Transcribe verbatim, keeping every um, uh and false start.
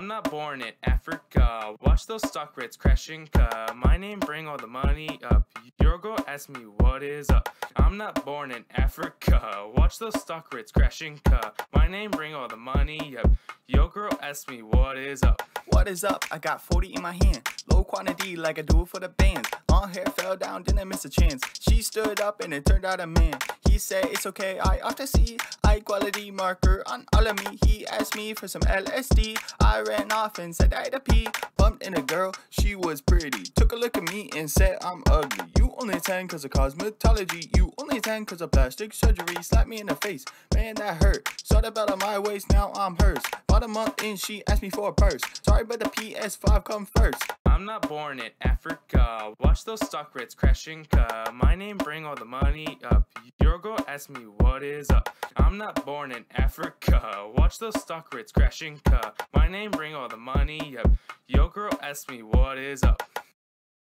I'm not born in Africa. Watch those stock rates crashing. Uh, my name bring all the money up. Your girl asked me what is up. I'm not born in Africa. Watch those stock rates crashing. Uh, my name bring all the money up. Your girl asked me what is up. What is up? I got forty in my hand. Low quantity like I do it for the band. Long hair fell down, didn't miss a chance. She stood up and it turned out a man. He said it's okay, I ought to see high quality marker on all of me. He asked me for some L S D. I ran off and said I had a pee. Bumped in a girl, she was pretty. Took a look at me and said I'm ugly. You only ten cause of cosmetology. You only ten cause of plastic surgery. Slapped me in the face, man that hurt. Saw the belt on my waist, now I'm hers. About a month in, she asked me for a purse. Sorry but the P S five come first. I'm not born in Africa. Watch those stock rates crashing. Uh, my name bring all the money up. Your girl asked me what is up. I'm not born in Africa. Watch those stock rates crashing. Uh, my name bring all the money up. Your girl asked me what is up.